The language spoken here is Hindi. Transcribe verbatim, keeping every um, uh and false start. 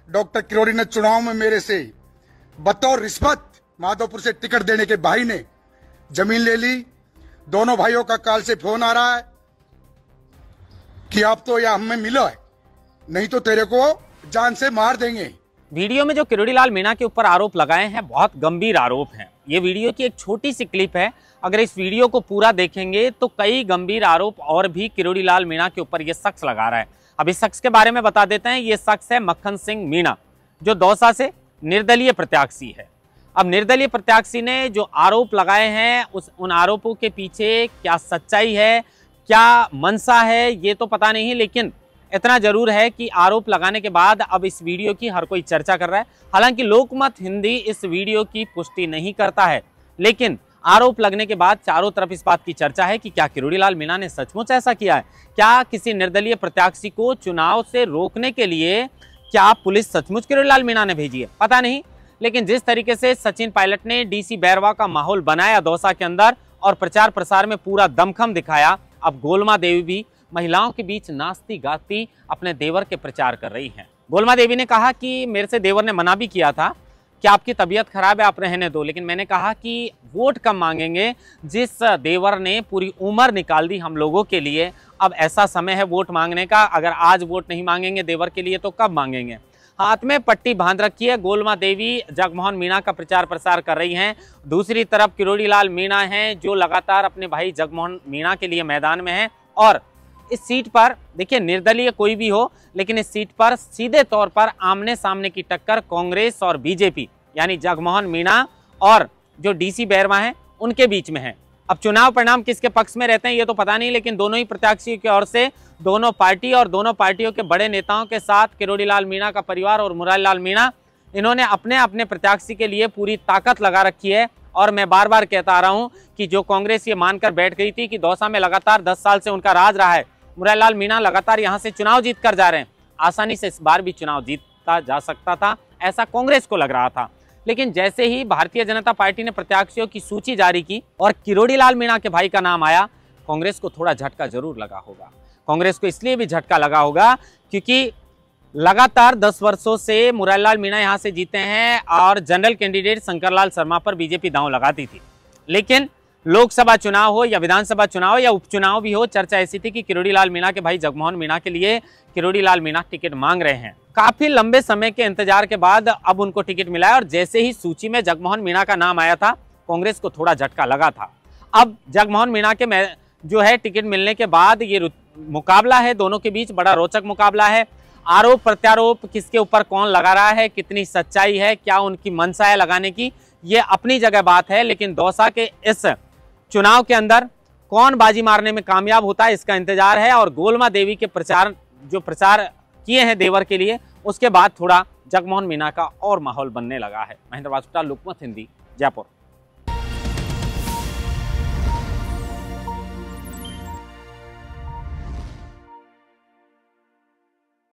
डॉक्टर किरोड़ी ने चुनाव में मेरे से बतौर रिश्वत माधोपुर से टिकट देने के भाई ने जमीन ले ली। दोनों भाइयों का काल से फोन आ रहा है कि आप तो या हमें मिलो है, नहीं तो तेरे को जान से मार देंगे। वीडियो में जो किरोड़ी लाल मीणा के ऊपर आरोप लगाए हैं बहुत गंभीर आरोप हैं। ये वीडियो की एक छोटी सी क्लिप है, अगर इस वीडियो को पूरा देखेंगे तो कई गंभीर आरोप और भी किरोड़ी लाल मीणा के ऊपर ये शख्स लगा रहा है। अब इस शख्स के बारे में बता देते हैं। ये शख्स है मक्खन सिंह मीणा, जो दौसा से निर्दलीय प्रत्याशी है। अब निर्दलीय प्रत्याशी ने जो आरोप लगाए हैं उस उन आरोपों के पीछे क्या सच्चाई है, क्या मंशा है, ये तो पता नहीं, लेकिन इतना जरूर है कि आरोप लगाने के बाद अब इस वीडियो की हर कोई चर्चा कर रहा है। हालांकि लोकमत हिंदी इस वीडियो की पुष्टि नहीं करता है, लेकिन आरोप लगने के बाद चारों तरफ इस बात की चर्चा है कि क्या किरोड़ी लाल मीणा ने सचमुच ऐसा किया है। क्या किसी निर्दलीय प्रत्याशी को चुनाव से रोकने के लिए क्या पुलिस सचमुच किरोड़ी लाल मीणा ने भेजी है, पता नहीं। लेकिन जिस तरीके से सचिन पायलट ने डीसी बैरवा का माहौल बनाया दौसा के अंदर और प्रचार प्रसार में पूरा दमखम दिखाया, अब गोलमा देवी भी महिलाओं के बीच नाचती गाती अपने देवर के प्रचार कर रही हैं। गोलमा देवी ने कहा कि मेरे से देवर ने मना भी किया था कि आपकी तबीयत खराब है, आप रहने दो, लेकिन मैंने कहा कि वोट कब मांगेंगे, जिस देवर ने पूरी उम्र निकाल दी हम लोगों के लिए, अब ऐसा समय है वोट मांगने का। अगर आज वोट नहीं मांगेंगे देवर के लिए तो कब मांगेंगे। हाथ में पट्टी बांध रखी है गोलमा देवी, जगमोहन मीणा का प्रचार प्रसार कर रही हैं। दूसरी तरफ किरोड़ी लाल मीणा हैं जो लगातार अपने भाई जगमोहन मीणा के लिए मैदान में हैं। और इस सीट पर देखिए, निर्दलीय कोई भी हो, लेकिन इस सीट पर सीधे तौर पर आमने सामने की टक्कर कांग्रेस और बीजेपी यानी जगमोहन मीणा और जो डीसी बैरवा हैं उनके बीच में है। अब चुनाव परिणाम किसके पक्ष में रहते हैं ये तो पता नहीं, लेकिन दोनों ही प्रत्याशियों की ओर से दोनों पार्टी और दोनों पार्टियों के बड़े नेताओं के साथ किरोड़ी लाल मीणा का परिवार और मुरारी लाल मीणा, इन्होंने अपने अपने प्रत्याशी के लिए पूरी ताकत लगा रखी है। और मैं बार बार कहता आ रहा हूं कि जो कांग्रेस ये मानकर बैठ गई थी कि दौसा में लगातार दस साल से उनका राज रहा है, मुरारी लाल मीणा लगातार यहां से चुनाव जीत कर जा रहे हैं, आसानी से इस बार भी चुनाव जीता जा सकता था, ऐसा कांग्रेस को लग रहा था। लेकिन जैसे ही भारतीय जनता पार्टी ने प्रत्याशियों की सूची जारी की और किरोड़ी लाल मीणा के भाई का नाम आया, कांग्रेस को थोड़ा झटका जरूर लगा होगा। कांग्रेस को इसलिए भी झटका लगा होगा क्योंकि लगातार दस वर्षों से मुरारी लाल मीणा यहां से जीते हैं और जनरल कैंडिडेट शंकरलाल शर्मा पर बीजेपी दांव लगाती थी। लेकिन लोकसभा चुनाव हो या विधानसभा चुनाव या उपचुनाव भी हो, चर्चा ऐसी थी कि किरोड़ी लाल मीणा के भाई जगमोहन मीणा के लिए किरोड़ी लाल मीणा टिकट मांग रहे हैं। काफी लंबे समय के इंतजार के बाद अब उनको टिकट मिला है और जैसे ही सूची में जगमोहन मीणा का नाम आया था, कांग्रेस को थोड़ा झटका लगा था। अब जगमोहन मीणा के जो है टिकट मिलने के बाद ये मुकाबला है दोनों के बीच, बड़ा रोचक मुकाबला है। आरोप प्रत्यारोप किसके ऊपर कौन लगा रहा है, कितनी सच्चाई है, क्या उनकी मंशा है लगाने की, ये अपनी जगह बात है। लेकिन दौसा के इस चुनाव के अंदर कौन बाजी मारने में कामयाब होता है इसका इंतजार है। और गोलमा देवी के प्रचार जो प्रचार किए हैं देवर के लिए, उसके बाद थोड़ा जगमोहन मीणा का और माहौल बनने लगा है। महेंद्र वासुटा, लोकमत हिंदी, जयपुर।